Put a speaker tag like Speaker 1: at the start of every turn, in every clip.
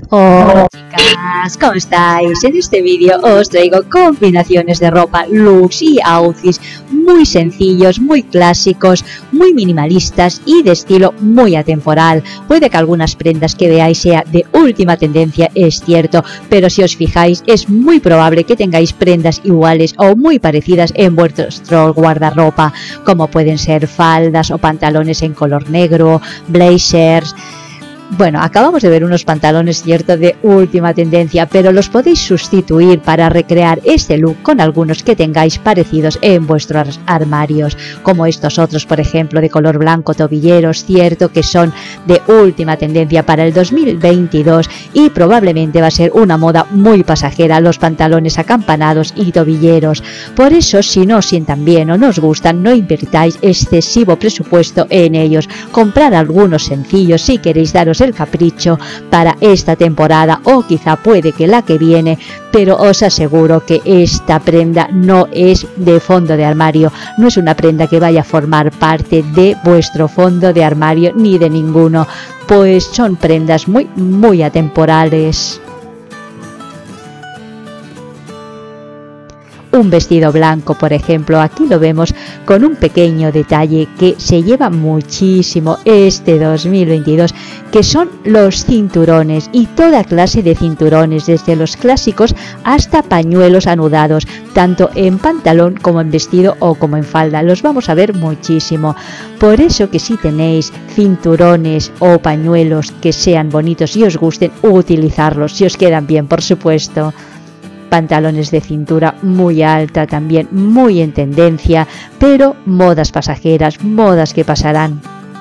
Speaker 1: Hola chicas, ¿cómo estáis? En este vídeo os traigo combinaciones de ropa, looks y outfits muy sencillos, muy clásicos, muy minimalistas y de estilo muy atemporal. Puede que algunas prendas que veáis sea de última tendencia, es cierto, pero si os fijáis es muy probable que tengáis prendas iguales o muy parecidas en vuestro guardarropa, como pueden ser faldas o pantalones en color negro, blazers. Bueno, acabamos de ver unos pantalones, cierto, de última tendencia, pero los podéis sustituir para recrear este look con algunos que tengáis parecidos en vuestros armarios, como estos otros, por ejemplo, de color blanco, tobilleros, cierto, que son de última tendencia para el 2022 y probablemente va a ser una moda muy pasajera, los pantalones acampanados y tobilleros. Por eso, si no os sientan bien o no os gustan, no invirtáis excesivo presupuesto en ellos. Comprar algunos sencillos si queréis daros el capricho para esta temporada o quizá puede que la que viene, pero os aseguro que esta prenda no es de fondo de armario, no es una prenda que vaya a formar parte de vuestro fondo de armario ni de ninguno, pues son prendas muy atemporales. Un vestido blanco, por ejemplo, aquí lo vemos con un pequeño detalle que se lleva muchísimo este 2022, que son los cinturones y toda clase de cinturones, desde los clásicos hasta pañuelos anudados, tanto en pantalón como en vestido o como en falda. Los vamos a ver muchísimo. Por eso que si tenéis cinturones o pañuelos que sean bonitos y os gusten, utilizarlos, si os quedan bien, por supuesto. Pantalones de cintura muy alta, también muy en tendencia, pero modas pasajeras, modas que pasarán.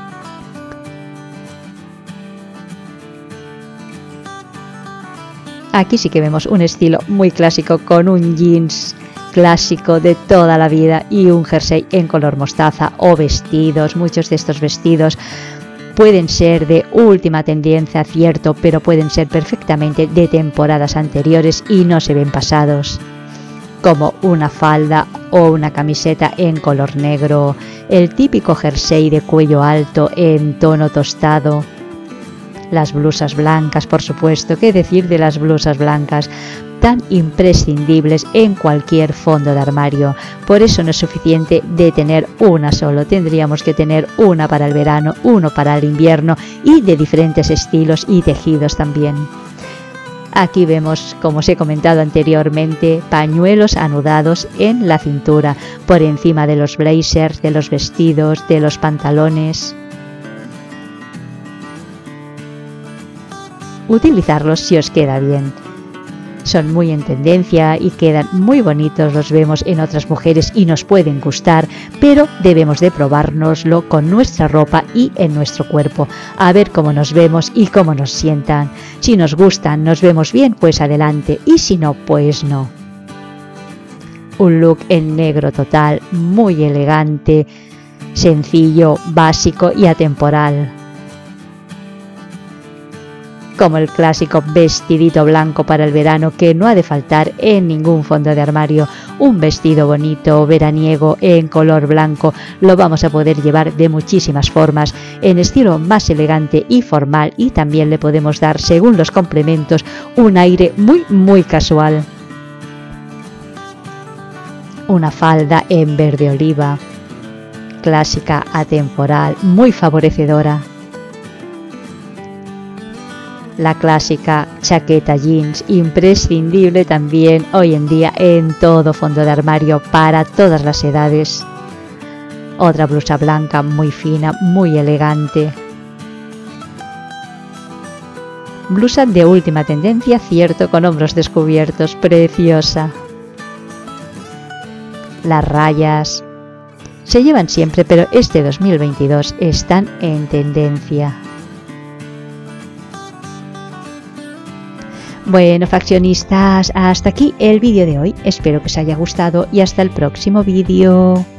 Speaker 1: Aquí sí que vemos un estilo muy clásico con un jeans clásico de toda la vida y un jersey en color mostaza o vestidos. Muchos de estos vestidos pueden ser de última tendencia, cierto, pero pueden ser perfectamente de temporadas anteriores y no se ven pasados, como una falda o una camiseta en color negro, el típico jersey de cuello alto en tono tostado, las blusas blancas, por supuesto, qué decir de las blusas blancas, tan imprescindibles en cualquier fondo de armario. Por eso no es suficiente de tener una solo, tendríamos que tener una para el verano, uno para el invierno y de diferentes estilos y tejidos también. Aquí vemos, como os he comentado anteriormente, pañuelos anudados en la cintura, por encima de los blazers, de los vestidos, de los pantalones. Utilizarlos si os queda bien. Son muy en tendencia y quedan muy bonitos, los vemos en otras mujeres y nos pueden gustar, pero debemos de probárnoslo con nuestra ropa y en nuestro cuerpo, a ver cómo nos vemos y cómo nos sientan. Si nos gustan, nos vemos bien, pues adelante, y si no, pues no. Un look en negro total, muy elegante, sencillo, básico y atemporal. Como el clásico vestidito blanco para el verano que no ha de faltar en ningún fondo de armario. Un vestido bonito, veraniego, en color blanco, lo vamos a poder llevar de muchísimas formas, en estilo más elegante y formal, y también le podemos dar, según los complementos, un aire muy casual. Una falda en verde oliva, clásica, atemporal, muy favorecedora. La clásica chaqueta jeans, imprescindible también hoy en día en todo fondo de armario para todas las edades. Otra blusa blanca muy fina, muy elegante. Blusa de última tendencia, cierto, con hombros descubiertos, preciosa. Las rayas se llevan siempre, pero este 2022 están en tendencia. Bueno, faccionistas, hasta aquí el vídeo de hoy. Espero que os haya gustado y hasta el próximo vídeo.